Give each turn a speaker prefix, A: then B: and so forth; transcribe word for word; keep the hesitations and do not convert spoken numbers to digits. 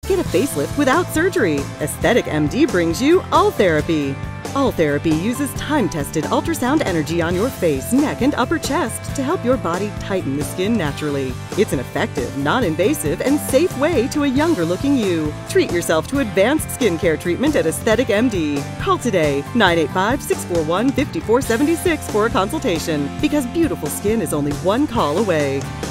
A: Get a facelift without surgery. Aesthetic M D brings you All Therapy. All Therapy uses time-tested ultrasound energy on your face, neck, and upper chest to help your body tighten the skin naturally. It's an effective, non-invasive, and safe way to a younger-looking you. Treat yourself to advanced skincare treatment at Aesthetic M D. Call today, nine eight five, six four one, five four seven six for a consultation, because beautiful skin is only one call away.